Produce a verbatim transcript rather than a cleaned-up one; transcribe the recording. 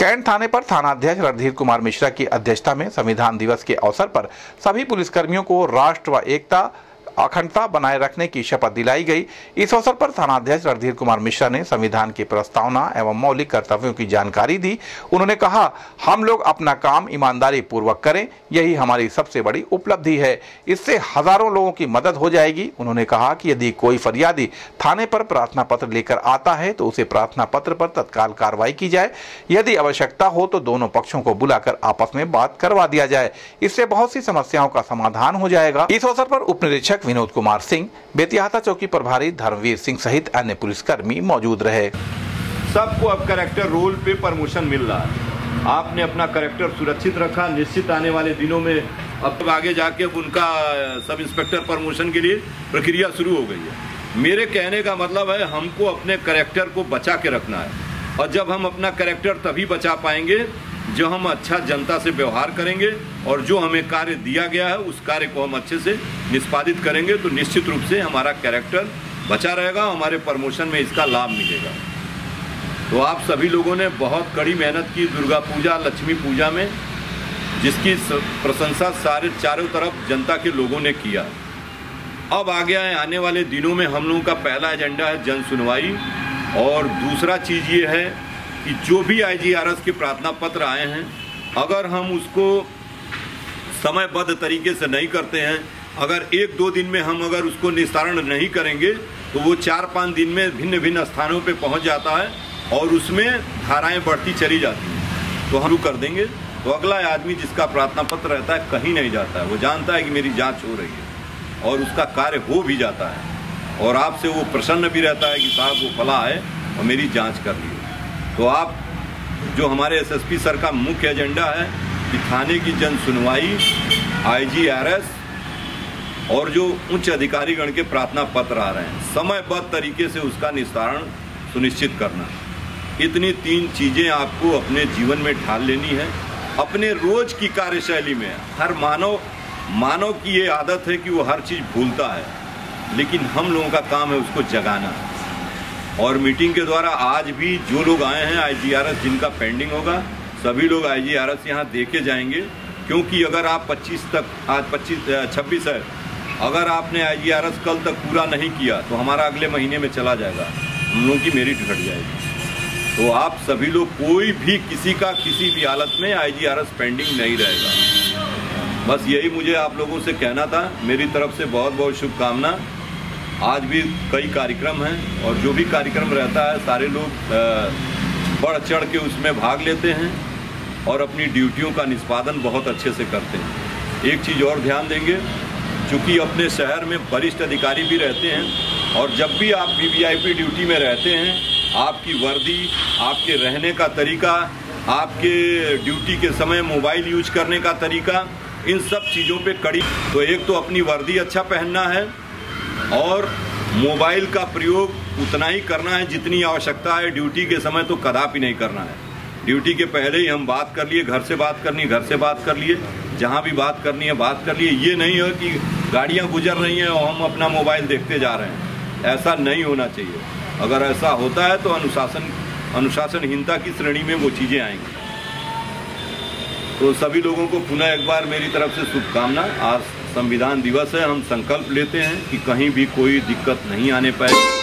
Cantt थाने पर थानाध्यक्ष रणधीर कुमार मिश्रा की अध्यक्षता में संविधान दिवस के अवसर पर सभी पुलिसकर्मियों को राष्ट्र व एकता अखंडता बनाए रखने की शपथ दिलाई गई। इस अवसर पर थानाध्यक्ष रणधीर कुमार मिश्रा ने संविधान की प्रस्तावना एवं मौलिक कर्तव्यों की जानकारी दी। उन्होंने कहा, हम लोग अपना काम ईमानदारी पूर्वक करें, यही हमारी सबसे बड़ी उपलब्धि है। इससे हजारों लोगों की मदद हो जाएगी। उन्होंने कहा कि यदि कोई फरियादी थाने पर प्रार्थना पत्र लेकर आता है तो उसे प्रार्थना पत्र पर तत्काल कार्रवाई की जाए। यदि आवश्यकता हो तो दोनों पक्षों को बुलाकर आपस में बात करवा दिया जाए। इससे बहुत सी समस्याओं का समाधान हो जाएगा। इस अवसर पर उप निरीक्षक विनोद कुमार सिंह, बेतियाता चौकी प्रभारी धर्मवीर सिंह सहित अन्य पुलिसकर्मी मौजूद रहे। सबको अब कैरेक्टर रोल पे प्रमोशन मिल रहा है। आपने अपना कैरेक्टर सुरक्षित रखा, निश्चित आने वाले दिनों में अब आगे जाके उनका सब इंस्पेक्टर प्रमोशन के लिए प्रक्रिया शुरू हो गई है। मेरे कहने का मतलब है, हमको अपने कैरेक्टर को बचा के रखना है, और जब हम अपना कैरेक्टर तभी बचा पाएंगे जो हम अच्छा जनता से व्यवहार करेंगे और जो हमें कार्य दिया गया है उस कार्य को हम अच्छे से निष्पादित करेंगे तो निश्चित रूप से हमारा कैरेक्टर बचा रहेगा, हमारे प्रमोशन में इसका लाभ मिलेगा। तो आप सभी लोगों ने बहुत कड़ी मेहनत की दुर्गा पूजा, लक्ष्मी पूजा में, जिसकी प्रशंसा सारे चारों तरफ जनता के लोगों ने किया। अब आगे आए आने वाले दिनों में हम लोगों का पहला एजेंडा है जन सुनवाई, और दूसरा चीज़ ये है कि जो भी आई जी आर एस के प्रार्थना पत्र आए हैं, अगर हम उसको समयबद्ध तरीके से नहीं करते हैं, अगर एक दो दिन में हम अगर उसको निस्तारण नहीं करेंगे तो वो चार पाँच दिन में भिन्न भिन्न स्थानों पे पहुंच जाता है और उसमें धाराएं बढ़ती चली जाती हैं। तो हम कर देंगे तो अगला आदमी जिसका प्रार्थना पत्र रहता है कहीं नहीं जाता है, वो जानता है कि मेरी जाँच हो रही है और उसका कार्य हो भी जाता है, और आपसे वो प्रसन्न भी रहता है कि साहब वो फला है और मेरी जाँच कर ली। तो आप जो हमारे एस एस पी सर का मुख्य एजेंडा है कि थाने की जन सुनवाई, आई जी आर एस और जो उच्च अधिकारीगण के प्रार्थना पत्र आ रहे हैं, समयबद्ध तरीके से उसका निस्तारण सुनिश्चित करना। इतनी तीन चीज़ें आपको अपने जीवन में ढाल लेनी है। अपने रोज की कार्यशैली में हर मानव मानव की ये आदत है कि वो हर चीज़ भूलता है, लेकिन हम लोगों का काम है उसको जगाना। और मीटिंग के द्वारा आज भी जो लोग आए हैं आई जी आर एस जिनका पेंडिंग होगा, सभी लोग आई जी आर एस यहाँ देके जाएंगे, क्योंकि अगर आप पच्चीस तक, आज पच्चीस छब्बीस है, अगर आपने आई जी आर एस कल तक पूरा नहीं किया तो हमारा अगले महीने में चला जाएगा, हम लोगों की मेरिट घट जाएगी। तो आप सभी लोग, कोई भी किसी का किसी भी हालत में I G R S pending नहीं रहेगा। बस यही मुझे आप लोगों से कहना था। मेरी तरफ से बहुत बहुत शुभकामना। आज भी कई कार्यक्रम हैं और जो भी कार्यक्रम रहता है सारे लोग बढ़ चढ़ के उसमें भाग लेते हैं और अपनी ड्यूटियों का निष्पादन बहुत अच्छे से करते हैं। एक चीज़ और ध्यान देंगे, चूँकि अपने शहर में वरिष्ठ अधिकारी भी रहते हैं, और जब भी आप V V I P duty में रहते हैं, आपकी वर्दी, आपके रहने का तरीका, आपके ड्यूटी के समय मोबाइल यूज करने का तरीका, इन सब चीज़ों पे कड़ी। तो एक तो अपनी वर्दी अच्छा पहनना है और मोबाइल का प्रयोग उतना ही करना है जितनी आवश्यकता है। ड्यूटी के समय तो कदापि नहीं करना है। ड्यूटी के पहले ही हम बात कर लिए, घर से बात करनी घर से बात कर लिए, जहाँ भी बात करनी है बात कर लिए। ये नहीं हो कि गाड़ियाँ गुजर रही हैं और हम अपना मोबाइल देखते जा रहे हैं, ऐसा नहीं होना चाहिए। अगर ऐसा होता है तो अनुशासन अनुशासनहीनता की श्रेणी में वो चीज़ें आएंगी। तो सभी लोगों को पुनः एक बार मेरी तरफ से शुभकामना। आज संविधान दिवस है, हम संकल्प लेते हैं कि कहीं भी कोई दिक्कत नहीं आने पाए।